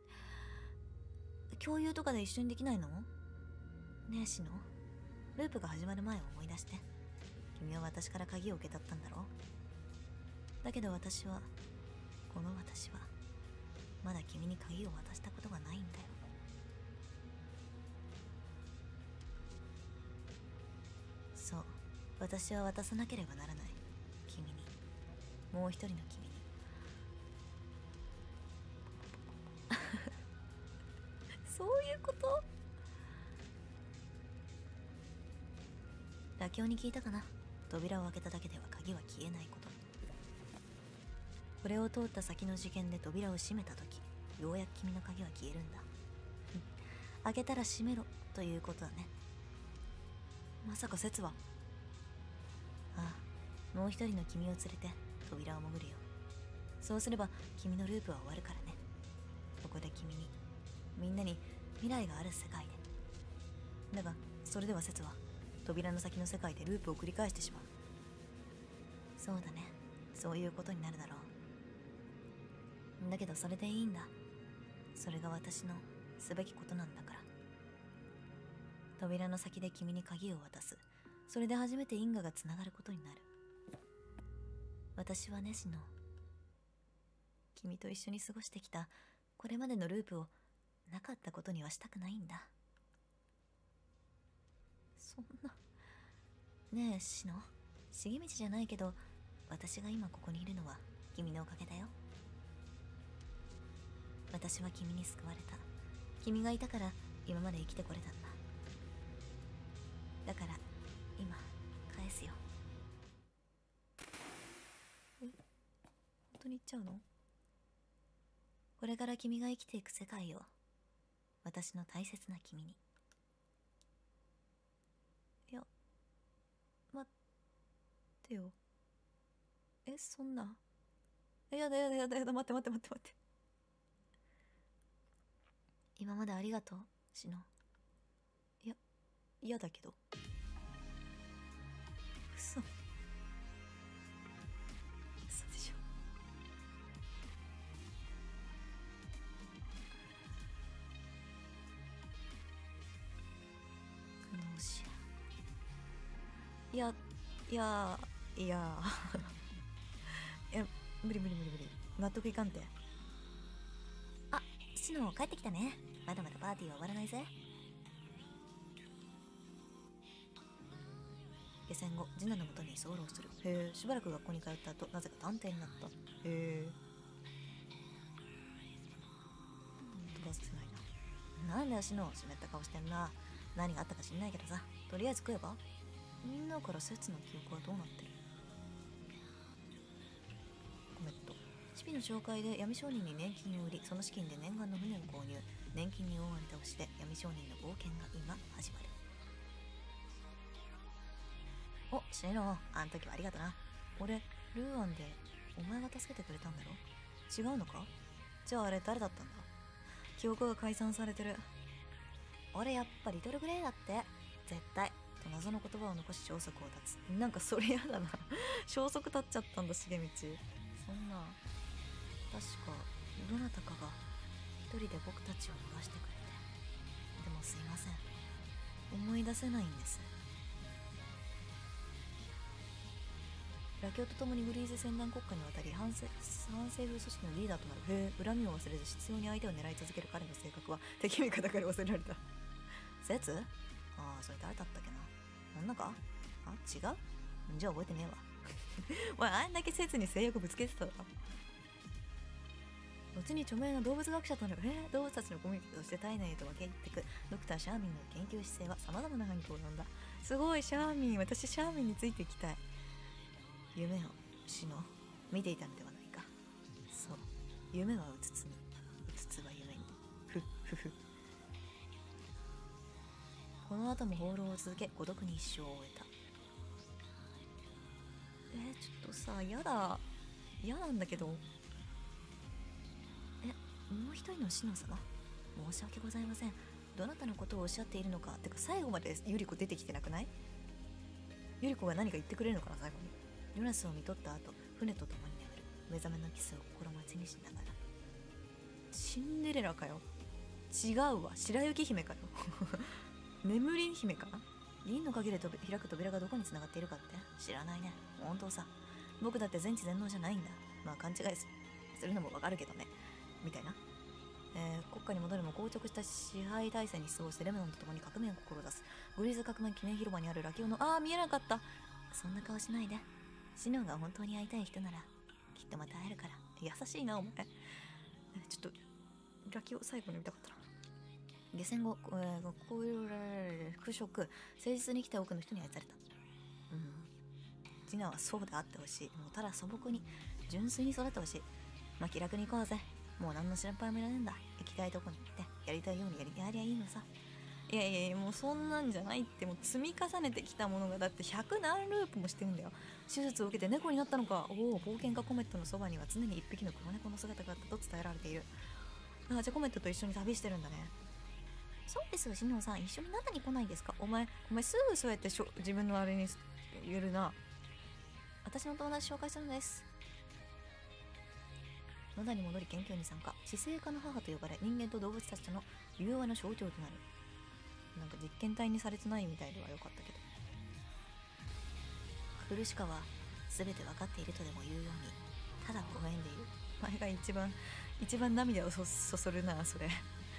共有とかで一緒にできないの？ねえシノ、ループが始まる前を思い出して。君は私から鍵を受け取ったんだろう。だけど私は、この私はまだ君に鍵を渡したことがないんだよ。そう、私は渡さなければならない。君に、もう一人の君に。そういうこと？ラキオに聞いたかな。扉を開けただけでは鍵は消えないこと。これを通った先の次元で扉を閉めたとき、ようやく君の鍵は消えるんだ。開けたら閉めろということだね。まさか説は？ああ、もう一人の君を連れて扉を潜るよ。そうすれば君のループは終わるからね。ここで君に、みんなに未来がある世界で。だがそれでは説は扉の先の世界でループを繰り返してしまう。そうだね、そういうことになるだろう。だけどそれでいいんだ。それが私のすべきことなんだから。扉の先で君に鍵を渡す。それで初めて因果がつながることになる。私はねシノ、君と一緒に過ごしてきたこれまでのループをなかったことにはしたくないんだ。そんな。ねえシノ、茂道じゃないけど私が今ここにいるのは君のおかげだよ。私は君に救われた。君がいたから今まで生きてこれたんだ。だから今返すよ。え、本当に言っちゃうの？これから君が生きていく世界を私の大切な君に。いや、待ってよ。え、そんな。え、やだやだやだやだ、待って待って待って待って。 今までありがとう、シノ。いや、嫌だけど。嘘。嘘でしょ。苦悩しいやいやいやいや、無理無理無理無理、納得いかんて。 あ、シノ帰ってきたね。まだまだパーティーは終わらないぜ。 下船後、次男のもとに居候する。へえ。しばらく学校に通った後、なぜか探偵になった。へえ。飛ばせないな。なんだよシノ、湿った顔してんな。何があったか知んないけどさ、とりあえず食えば。みんなから説の記憶はどうなってる。コメント。シピの紹介で闇商人に年金を売り、その資金で念願の船を購入。年金に大割り倒しで闇商人の冒険が今始まる。お、シノ、あん時はありがとな。俺、ルーアンでお前が助けてくれたんだろ。違うのか。じゃああれ誰だったんだ。記憶が解散されてる。 俺やっぱリトルグレイだって。絶対。 と謎の言葉を残し消息を絶つ。なんかそれやだな。消息絶っちゃったんだ、重道。そんな。確か、どなたかが一人で僕たちを逃してくれて。でもすいません。思い出せないんです。ラキオと共にグリーゼ船団国家に渡り反政反政府組織のリーダーとなる。へえ。恨みを忘れず執拗に相手を狙い続ける彼の性格は敵味方から忘れられた。説。ああ、それ誰だったっけな。女か。あ、違う。じゃあ覚えてねえわ。お前あんだけ説に性欲ぶつけてたわ。後に著名な動物学者となる。えー、動物たちのコミュニティとして体内へと分け入っていくドクターシャーミンの研究姿勢は様々な範囲に及んだ。すごい、シャーミン。私シャーミンについていきたい。夢をシノ見ていたのではないか。そう、夢はうつつに、うつつは夢に。ふっふふ。この後も放浪を続け、孤独に一生を終えた。えー、ちょっとさ、やだ、嫌なんだけど。え、もう一人のシノ様、申し訳ございません。どなたのことをおっしゃっているのか。てか最後までユリコ出てきてなくない。ユリコが何か言ってくれるのかな、最後に。ヨナスを見とった後、船と共に眠る。目覚めのキスを心待ちにしながら。シンデレラかよ。違うわ、白雪姫かよ。眠り姫かな。銀の陰で開く扉がどこに繋がっているかって知らないね。本当さ、僕だって全知全能じゃないんだ。まあ勘違いするのもわかるけどね、みたいな。えー、国家に戻るも硬直した支配体制に過ごしてレムノンと共に革命を志す。グリーズ革命記念広場にあるラキオの、ああ見えなかった。そんな顔しないで。シノが本当に会いたい人ならきっとまた会えるから。優しいなお前。えちょっとラキオ最後に見たかったな。下船後、えー、こういう復職、誠実に生きた多くの人に愛された。うん。次男はそうであってほしい。もうただ素朴に純粋に育ってほしい。まあ気楽に行こうぜ。もう何の心配もいらねえんだ。行きたいとこに行ってやりたいようにやりやりゃいいのさ。いやいやいや、もうそんなんじゃないって。もう積み重ねてきたものがだってひゃく何ループもしてるんだよ。手術を受けて猫になったのか。おお、冒険家コメットのそばには常に一匹の黒猫の姿があったと伝えられている。あ、じゃあコメットと一緒に旅してるんだね。 そうですよ、シノさん。一緒に何に来ないんですか。 お前お前すぐそうやってしょ自分のあれに言えるな。 私の友達紹介するんです。 野田に戻り研究に参加。知性家の母と呼ばれ、人間と動物たちとの融和の象徴となる。なんか実験体にされてないみたいではよかったけど。クルシカは全て分かっているとでも言うように、ただ微笑んでいる。前が一番一番涙をそそそるな、それ。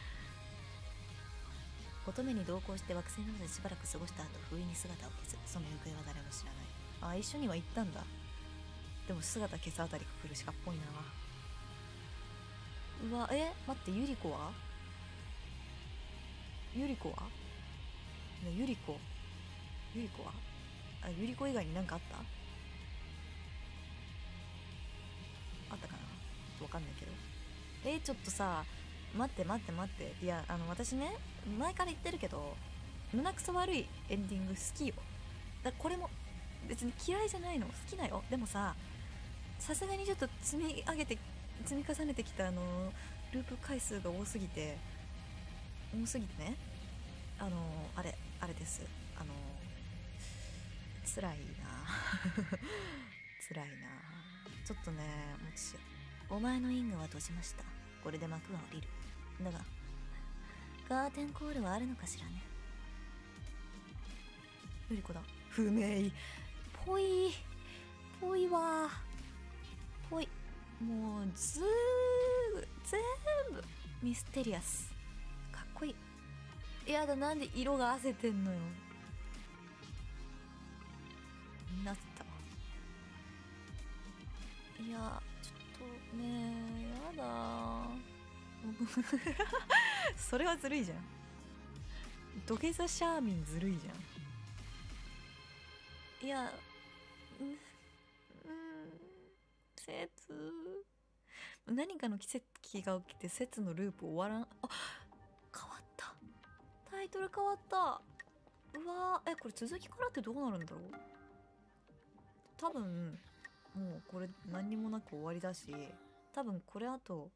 乙女に同行して惑星などでしばらく過ごした後、不意に姿を消す。その行方は誰も知らない。あ、一緒には行ったんだ。でも姿消すあたりがクルシカっぽいな。うわ、え、待って、ユリコはユリコはね、ユリコユリコはあ、ユリコ以外に何かあった。あったかな、わかんないけど。えー、ちょっとさ、待って待って待って。いや、あの私ね、前から言ってるけど、胸くそ悪いエンディング好きよ。だこれも別に嫌いじゃないの、好きだよ。でもさ、さすがにちょっと積み上げて積み重ねてきたあのループ回数が多すぎて、 多すぎてね、あのあれあれです、あの辛いな辛いな。ちょっとね、もちお前の因果は閉じました。これで幕は降りる。だがカーテンコールはあるのかしらね。ルリコだ。不明ぽいぽいわぽい。もうずー全部ミステリアス、かっこいい。やだ、なんで色が褪せてんのよ。なったわ。いやちょっとねえ、やだそれはずるいじゃん。土下座シャーミンずるいじゃん。いやうん、説何かの奇跡が起きて説のループ終わらん。あ、変わった、タイトル変わった。うわー、えこれ続きからってどうなるんだろう。多分もうこれ何にもなく終わりだし、多分これあと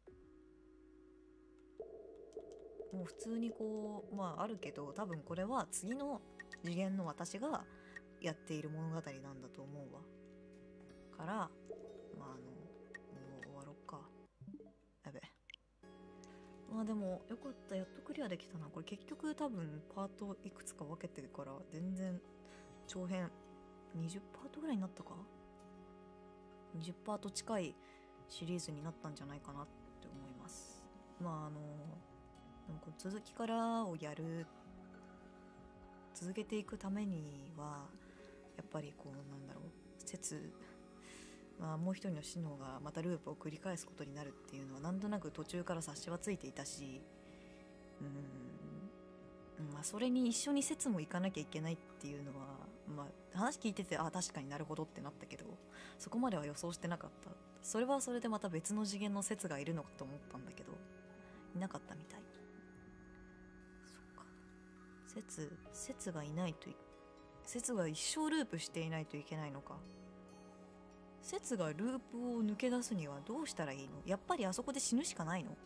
もう普通にこうまああるけど、多分これは次の次元の私がやっている物語なんだと思うわ。からまああのもう終わろっか。やべ。まあでもよかった、やっとクリアできたな。これ結局多分パートいくつか分けてるから全然長編にじゅうパートぐらいになったか、にじゅうパート近いシリーズになったんじゃないかなって思います。まああのなんか続きからをやる続けていくためにはやっぱりこうなんだろう、説、まあ、もう一人のシノがまたループを繰り返すことになるっていうのはなんとなく途中から察しはついていたし、うーん、まあそれに一緒に説も行かなきゃいけないっていうのは、まあ話聞いててあ確かになるほどってなったけど、そこまでは予想してなかった。それはそれでまた別の次元の説がいるのかと思ったんだけど、いなかったみたい。そっか、説説がいないとい説が一生ループしていないといけないのか。説がループを抜け出すにはどうしたらいいの？やっぱりあそこで死ぬしかないの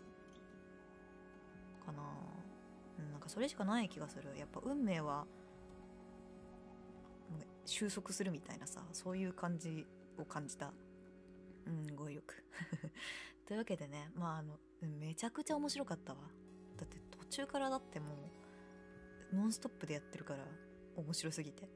かな。うん、なんかそれしかない気がする。やっぱ運命は収束するみたいなさ、そういう感じを感じた。うん、語彙力というわけでね、まああのめちゃくちゃ面白かったわ。だって途中からだってもうノンストップでやってるから面白すぎて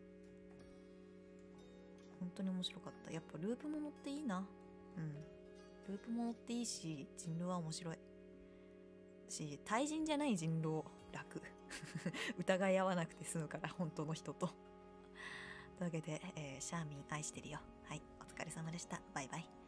本当に面白かった。やっぱループものっていいな。うん、ループものっていいし、人狼は面白いし、対人じゃない人狼楽疑い合わなくて済むから、本当の人とというわけで、えー、シャーミン愛してるよ。はい、お疲れ様でした。バイバイ。